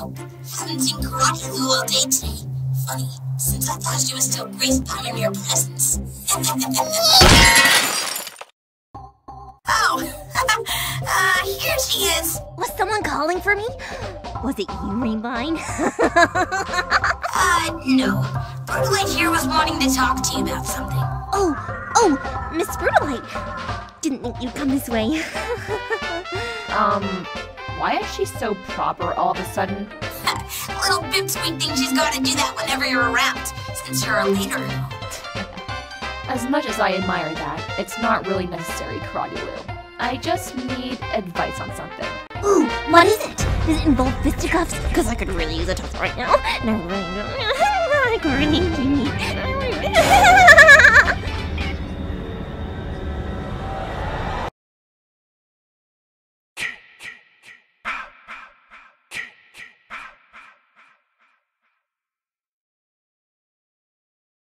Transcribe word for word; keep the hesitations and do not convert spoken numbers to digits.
Nope. Haven't seen Karate Lou all day today. Funny, since I thought she was still graced by your mere presence. Oh! uh, here she is! Was someone calling for me? Was it you, Rainbine? uh, no. Brutalite here was wanting to talk to you about something. Oh, oh, Miss Brutalite. Didn't think you'd come this way. um, why is she so proper all of a sudden? Little Pipsqueak thinks she's gotta do that whenever you're around, since you're a leader. As much as I admire that, it's not really necessary, Karate Lou. I just need advice on something. Ooh, what is it? Does it involve fisticuffs? Because I could really use a tussle right now. And I really, I could really need